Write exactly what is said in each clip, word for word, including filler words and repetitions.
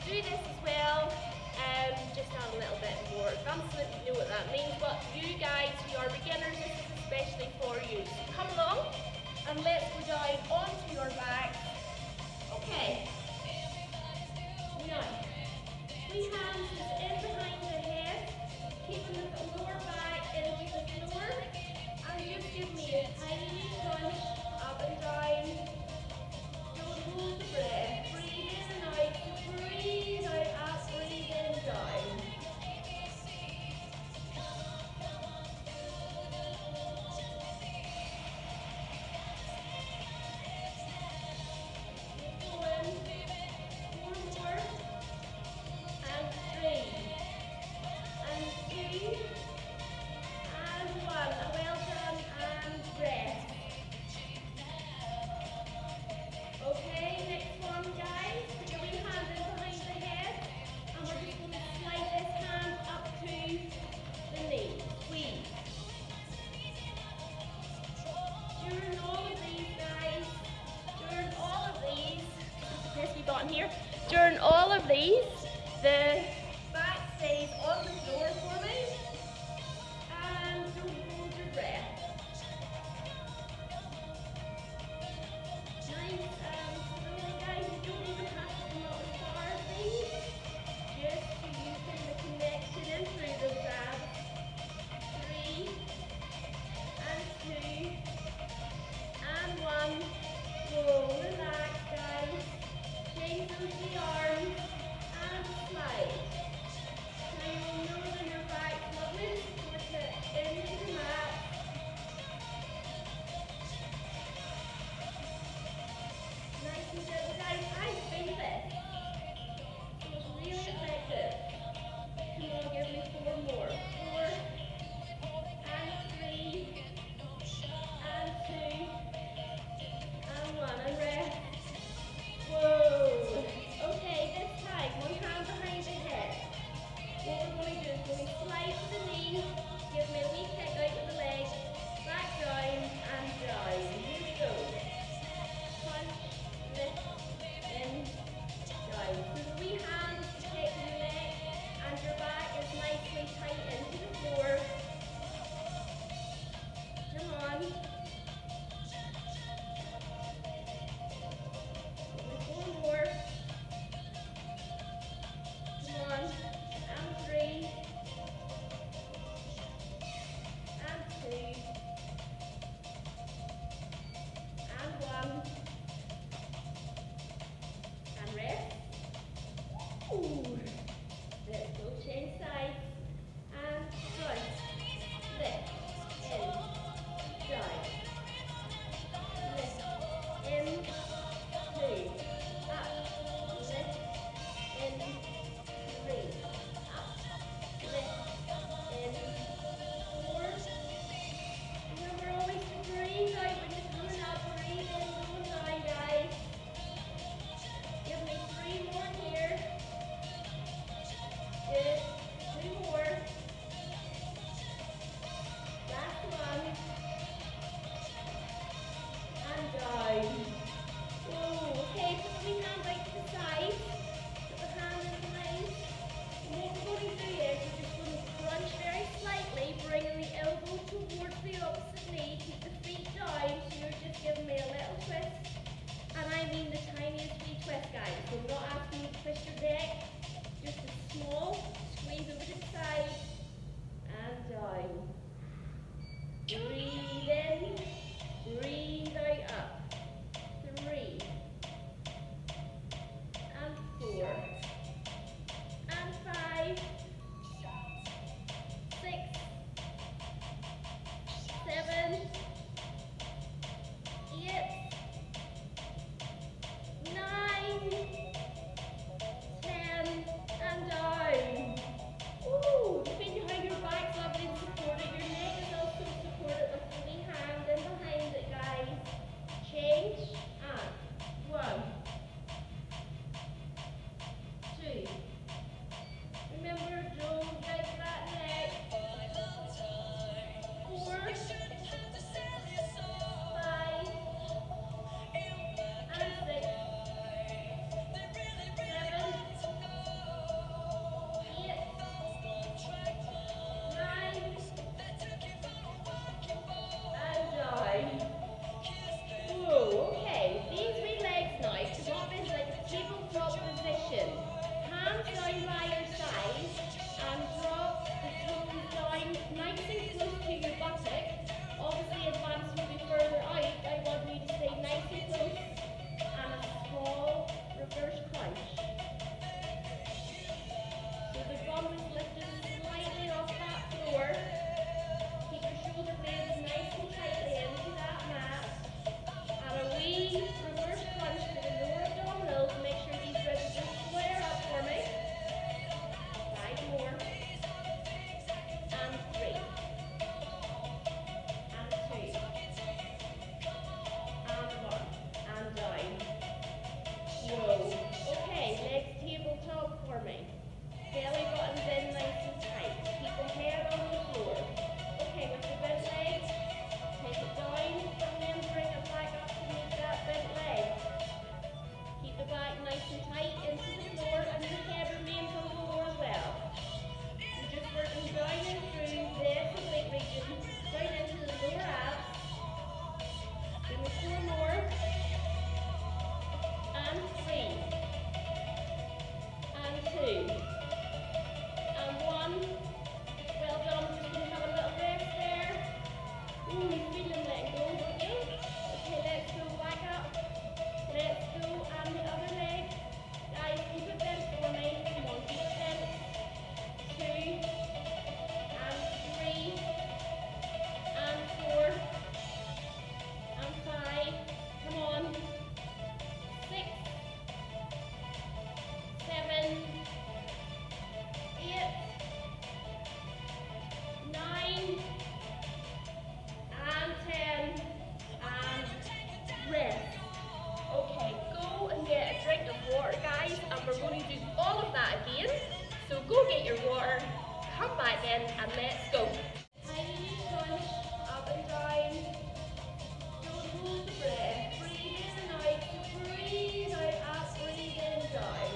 do this as well, um, just add a little bit more advancement, you know what that means, but you guys who are beginners, this is especially for you. So come along and let's go down onto your back. Okay. Now, three hands just in behind the head, keeping the lower back into the floor, and just give me a tiny crunch up and down. Don't hold the breath. Breathe in and out. Breathe out up. Breathe in down. Keep going. come back in and let's go. Tiny crunch, up and down. Don't hold the breath. Breathe in and out. Breathe out, up, breathe in, down.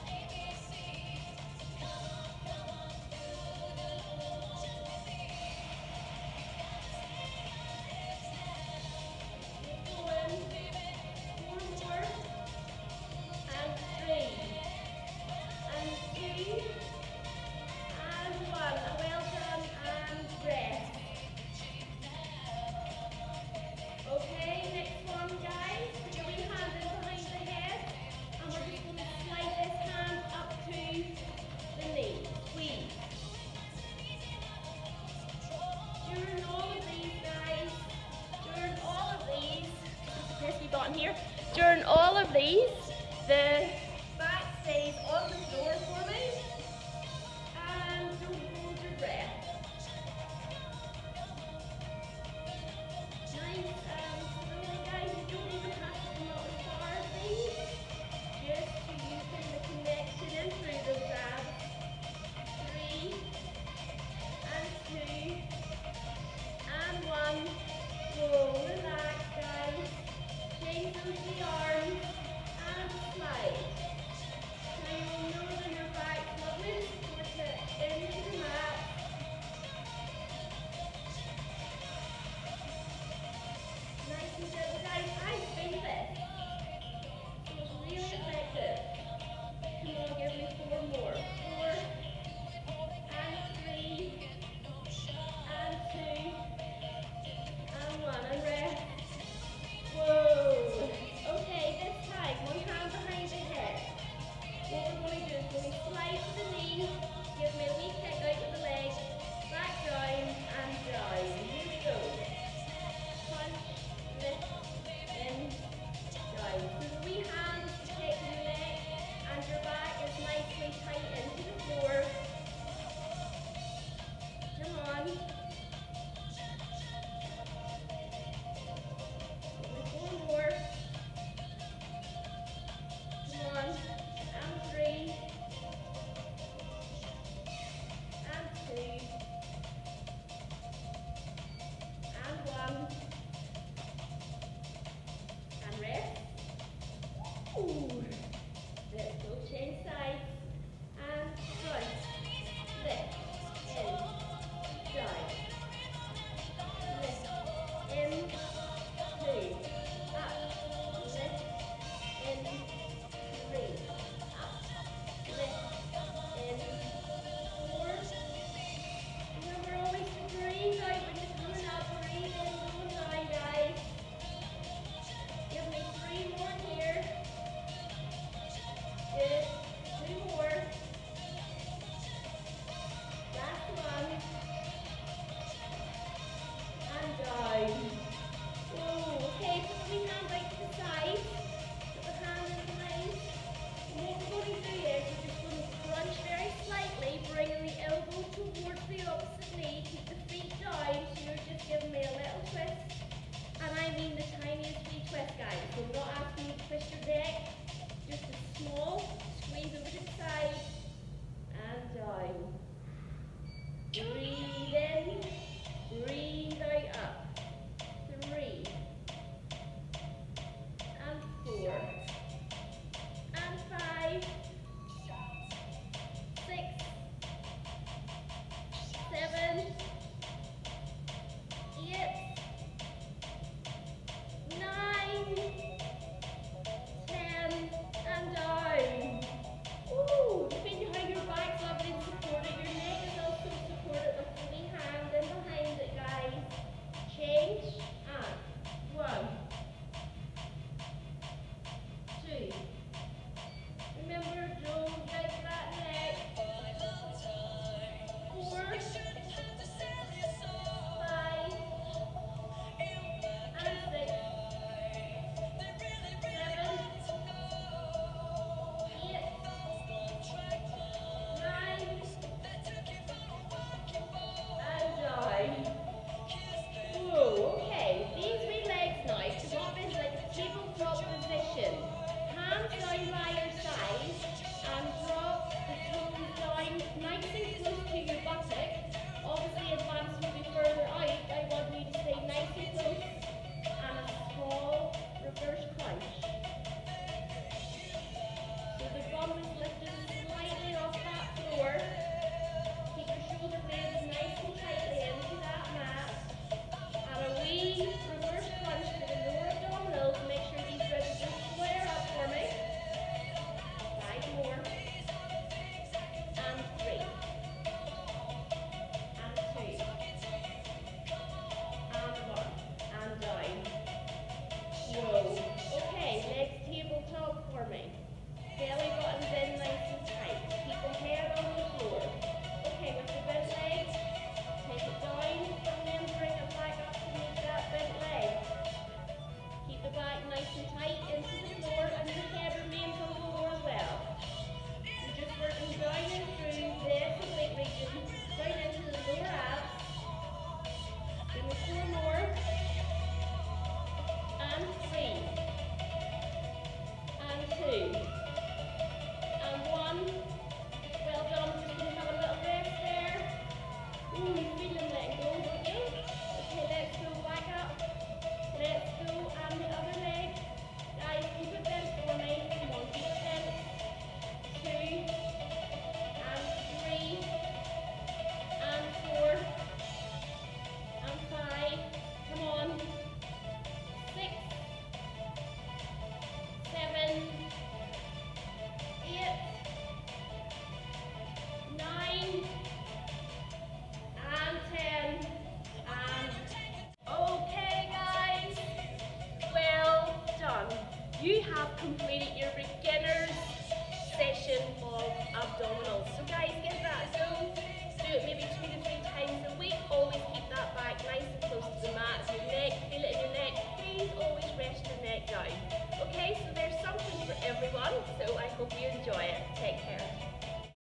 Keep going. Four more. And three. And two. And one. Well done. And you feel them letting go, don't you? Okay, let's go back up. Let's go, and the other leg. Guys, keep it bent for me. Come on, keep it bent. Two, and three, and four, and five. Come on. Six, seven, eight, nine, and ten, and okay guys, well done. You have completed your beginner's session of abdominals. So guys, get that going. Do it maybe two to three times a week. Always keep that back nice and close to the mat. Your neck, feel it in your neck. Please always rest your neck down. Okay, so there's something for everyone. So I hope you enjoy it. Take care.